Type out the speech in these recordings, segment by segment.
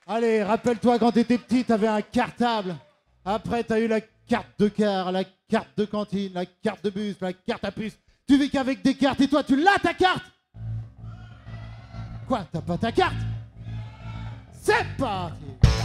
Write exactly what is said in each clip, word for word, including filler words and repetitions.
Allez, rappelle-toi quand t'étais petit, t'avais un cartable. Après, t'as eu la carte de car, la carte de cantine, la carte de bus, la carte à puce. Tu vis qu'avec des cartes et toi, tu l'as ta carte. Quoi, t'as pas ta carte? C'est parti.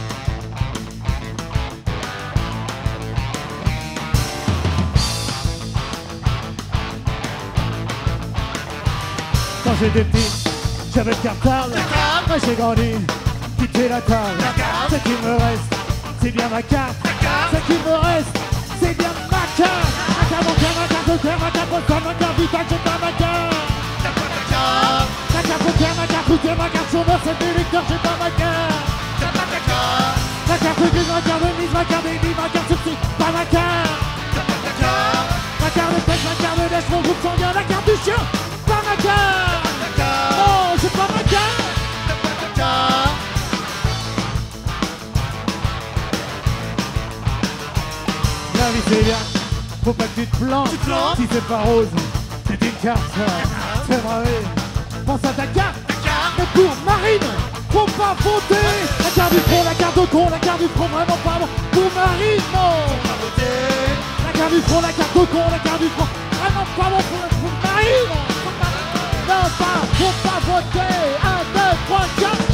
Quand j'étais petit, j'avais le cartable. Après j'ai grandi, quitté la table. Ce qui me reste, c'est bien ma carte. Ce qui me reste, c'est bien ma carte. Ma carte, mon cœur, ma carte de cœur, ma carte postale, ma carte vitale, j'ai pas ma carte. Ma carte de cœur, ma carte routière, ma carte chômeur, c'est des lecteurs, j'ai pas ma carte. Ma carte grise, ma carte de mise, ma carte d'église, ma carte subside, pas ma carte. Ma carte de pêche, ma carte de lèche, mon groupe sanguin, la carte du chien, pas ma carte. Non, j'ai pas ma carte. La vie c'est bien, faut pas que tu te plantes. Si c'est pas rose, c'est une carte, c'est vrai. Pense à ta carte, mais pour Marine, faut pas voter. La carte du front, la carte de con, la carte du front, vraiment pas bon. Pour Marine, non. La carte du front, la carte de con, la carte du front, vraiment pas bon pour, pour Marine. Non, pas, faut pas voter. Un, deux, trois, quatre.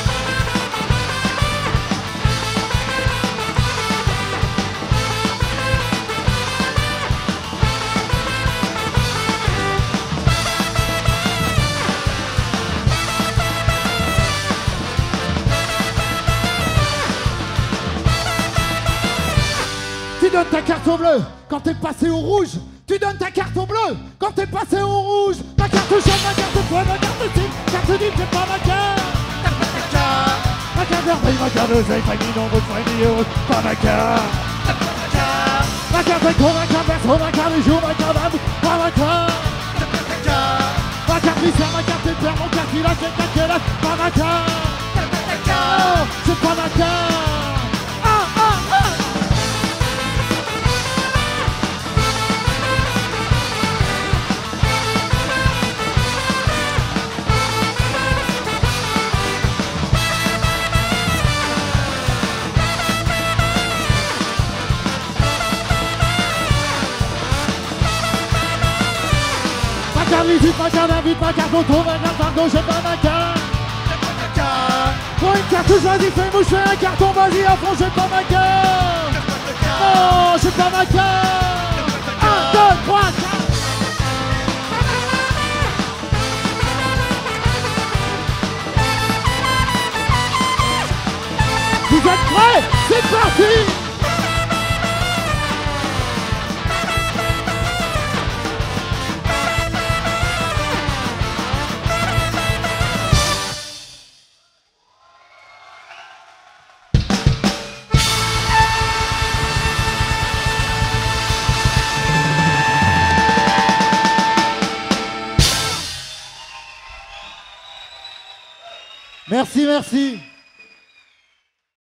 Tu donnes ta carte au bleu quand t'es passé au rouge. Tu donnes ta carte au bleu quand t'es passé au rouge. Ma carte jaune, ma carte poids, ma carte cible, carte d'île, c'est pas ma carte. Ma carte vermeille, ma carte d'oseille, famille nombre, famille heureuse, pas ma carte. Ma carte écran, ma carte perso, ma carte du jour, ma carte d'amour, pas ma carte. Ma carte viscère, ma carte père, mon carte village, j'ai ta quelle âge, pas ma carte. Oh, c'est pas ma carte. Ah, ah, ah. Ma carte visite, ma carte invite, ma carte auto, ma carte pardon, j'ai pas ma carte. Pour une carte choisie, fais mouche, fais un carton, vas-y à fond, j'ai pas ma carte. Non, j'ai pas ma carte. Un, deux, trois, quatre. Vous êtes prêts? C'est parti. Merci, merci.